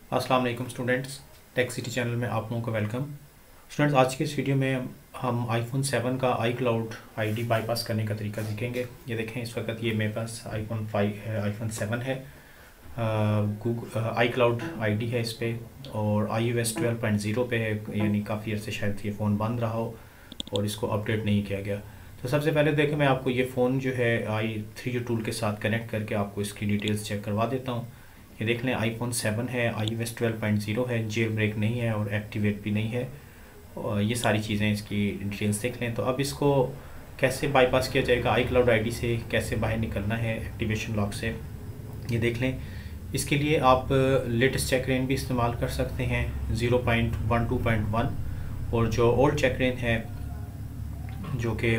अस्सलाम वालेकुम students, tech city channel में आप लोगों को वेलकम। स्टूडेंट्स, आज के इस वीडियो में हम आईफोन 7 का आई क्लाउड आईडी बाईपास करने का तरीका सीखेंगे। ये देखें, इस वक्त ये मेरे पास आईफोन 5 है, आईफोन 7 है। गूगल आई क्लाउड आईडी है इस पर और iOS 12.0 पे है, यानी काफ़ी अर्से शायद ये फ़ोन बंद रहा हो और इसको अपडेट नहीं किया गया। तो सबसे पहले देखें, मैं आपको ये फ़ोन जो है i3 टूल के साथ कनेक्ट करके आपको इसकी डिटेल्स चेक करवा देता हूँ। ये देख लें, आईफोन 7 है, iOS 12.0 है, जेल ब्रेक नहीं है और एक्टिवेट भी नहीं है। और ये सारी चीज़ें इसकी डिटेल्स देख लें। तो अब इसको कैसे बाईपास किया जाएगा, आई क्लाउड आई डी से कैसे बाहर निकलना है एक्टिवेशन लॉक से, ये देख लें। इसके लिए आप लेटेस्ट चेकरेन भी इस्तेमाल कर सकते हैं 0.12.1 और जो ओल्ड चेकरेन है जो कि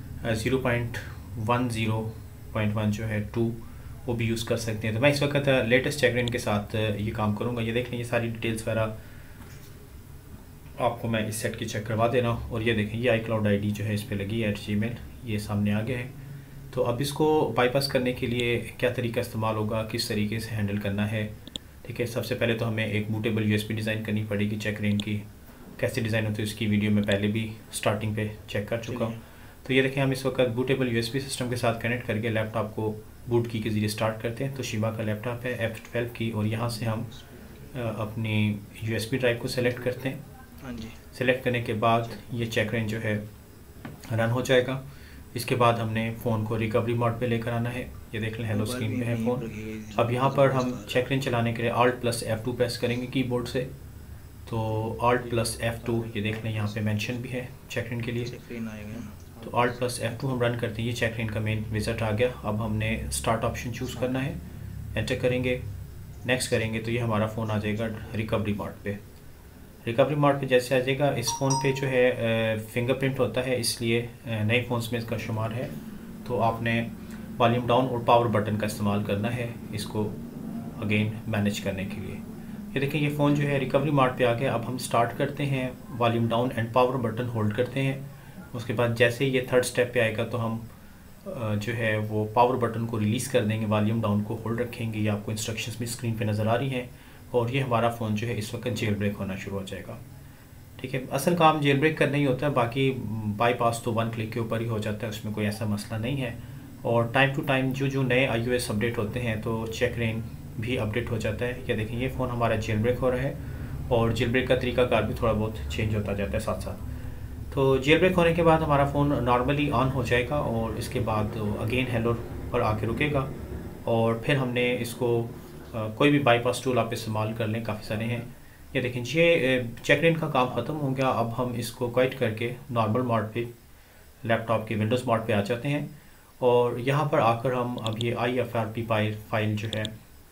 0.10.1 जो है 2 वो भी यूज़ कर सकते हैं। तो मैं इस वक्त लेटेस्ट चेकरेन के साथ ये काम करूँगा। ये देख लें, ये सारी डिटेल्स वगैरह आपको मैं इस सेट की चेक करवा दे रहा हूँ। और ये देखें, ये आई क्लाउड आई डी जो है इस पर लगी है Gmail, ये सामने आ गया है। तो अब इसको बाईपास करने के लिए क्या तरीका इस्तेमाल होगा, किस तरीके से हैंडल करना है, ठीक है। सबसे पहले तो हमें एक बूटेबल USB डिज़ाइन करनी पड़ेगी। चेकरेन की कैसे डिज़ाइन होती है उसकी वीडियो में पहले भी स्टार्टिंग पे चेक कर चुका हूँ। तो ये देखें, हम इस वक्त बूटेबल USB सिस्टम के साथ कनेक्ट करके लैपटॉप को बूट की के ज़रिए स्टार्ट करते हैं। तो शिबा का लैपटॉप है F12 की, और यहाँ से हम अपनी USB ड्राइव को सेलेक्ट करते हैं। हाँ जी। सेलेक्ट करने के बाद ये चेकरेन जो है रन हो जाएगा। इसके बाद हमने फ़ोन को रिकवरी मोड पे लेकर आना है। ये देख लें, हेलो स्क्रीन पे है फ़ोन। अब यहाँ पर हम चेकरेन चलाने के लिए Alt+F2 प्रेस करेंगे कीबोर्ड से। तो Alt+F2 ये देख लें, यहाँ पे मेंशन भी है चेकरेन के लिए। तो Alt+F2 हम रन करते हैं, ये चेकरेन का मेन विज़िट आ गया। अब हमने स्टार्ट ऑप्शन चूज़ करना है, एंटर करेंगे, नेक्स्ट करेंगे तो ये हमारा फ़ोन आ जाएगा रिकवरी मोड पे। रिकवरी मोड पे जैसे आ जाएगा, इस फ़ोन पे जो है फिंगरप्रिंट होता है, इसलिए नए फ़ोन्स में इसका शुमार है। तो आपने वॉल्यूम डाउन और पावर बटन का इस्तेमाल करना है इसको अगेन मैनेज करने के लिए। ये देखिए, ये फ़ोन जो है रिकवरी मोड पे आ गया। अब हम स्टार्ट करते हैं, volume down and power button hold करते हैं। उसके बाद जैसे ये थर्ड स्टेप पे आएगा तो हम जो है वो पावर बटन को रिलीज़ कर देंगे, वॉल्यूम डाउन को होल्ड रखेंगे। ये आपको इंस्ट्रक्शंस भी स्क्रीन पे नज़र आ रही हैं। और ये हमारा फ़ोन जो है इस वक्त जेल ब्रेक होना शुरू हो जाएगा, ठीक है। असल काम जेल ब्रेक करना ही होता है, बाकी बाईपास तो 1 क्लिक के ऊपर ही हो जाता है, उसमें कोई ऐसा मसला नहीं है। और टाइम टू टाइम जो नए iOS अपडेट होते हैं तो चेकरेन भी अपडेट हो जाता है। ये देखें, ये फ़ोन हमारा जेल ब्रेक हो रहा है और जेल ब्रेक का तरीकाकार भी थोड़ा बहुत चेंज होता जाता है साथ साथ। तो जेल ब्रेक होने के बाद हमारा फ़ोन नॉर्मली ऑन हो जाएगा और इसके बाद अगेन हेलो पर आके रुकेगा। और फिर हमने इसको कोई भी बाईपास टूल आप इस्तेमाल कर लें, काफ़ी सारे हैं। ये देखें, ये चेकरेन का काम ख़त्म हो गया। अब हम इसको क्वाइट करके नॉर्मल मोड पे लैपटॉप के विंडोज़ मोड पे आ जाते हैं। और यहाँ पर आकर हम अब ये IFRP फाइल जो है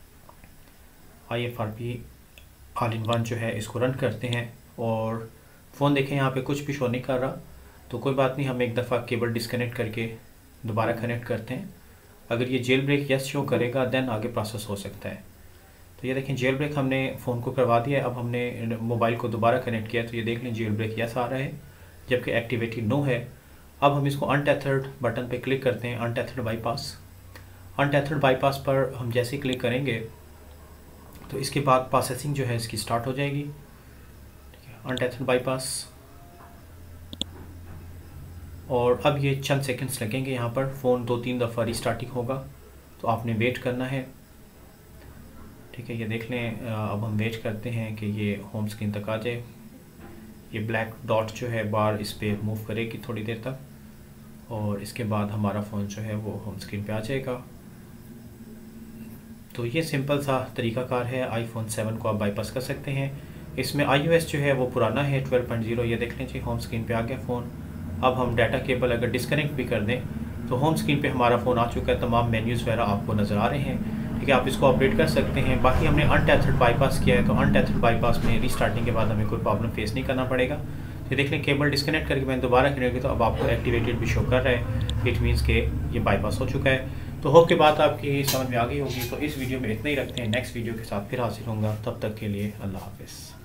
IFRP ऑल इन वन जो है इसको रन करते हैं। और फ़ोन देखें, यहाँ पे कुछ भी शो नहीं कर रहा, तो कोई बात नहीं, हम एक दफ़ा केबल डिस्कनेक्ट करके दोबारा कनेक्ट करते हैं। अगर ये जेल ब्रेक यस शो करेगा देन आगे प्रोसेस हो सकता है। तो ये देखें, जेल ब्रेक हमने फ़ोन को करवा दिया है। अब हमने मोबाइल को दोबारा कनेक्ट किया तो ये देख लें जेल ब्रेक यस आ रहा है, जबकि एक्टिविटी नो है। अब हम इसको अनटेथर्ड बटन पे क्लिक करते हैं, अनटेथर्ड बाईपास। अनटेथर्ड बाईपास पर हम जैसे क्लिक करेंगे तो इसके बाद प्रोसेसिंग जो है इसकी स्टार्ट हो जाएगी, ठीक है। अनटेथर्ड बाईपास, और अब ये चंद सेकंड्स लगेंगे। यहाँ पर फ़ोन 2-3 दफ़ा रीस्टार्टिंग होगा, तो आपने वेट करना है, ठीक है। ये देख लें, अब हम वेट करते हैं कि ये होम स्क्रीन तक आ जाए। ये ब्लैक डॉट जो है बार इस पर मूव करेगी थोड़ी देर तक, और इसके बाद हमारा फ़ोन जो है वो होम स्क्रीन पे आ जाएगा। तो ये सिंपल सा तरीकाकार है, आईफोन 7 को आप बाईपास कर सकते हैं। इसमें iOS जो है वो पुराना है 12.0। ये देख लें जी, होम स्क्रीन पे आ गया फ़ोन। अब हम डाटा केबल अगर डिस्कनेक्ट भी कर दें तो होम स्क्रीन पे हमारा फ़ोन आ चुका है, तमाम मेन्यूज़ वगैरह आपको नज़र आ रहे हैं, ठीक है। आप इसको अपडेट कर सकते हैं। बाकी हमने अनटेथर्ड बाईपास किया है, तो अनटेथर्ड बाईपास में रीस्टार्टिंग के बाद हमें कोई प्रॉब्लम फेस नहीं करना पड़ेगा। तो देख लें, केबल डिस्कनेक्ट करके मैंने दोबारा कनेक्ट किया तो अब आपको एक्टिवेटेड भी शो कर रहा है, इट मीन्स के ये बाईपास हो चुका है। तो होप की बात आपकी समझ में आ गई होगी। तो इस वीडियो में इतना ही रखते हैं, नेक्स्ट वीडियो के साथ फिर हाजिर होंगे। तब तक के लिए अल्लाह हाफिज़।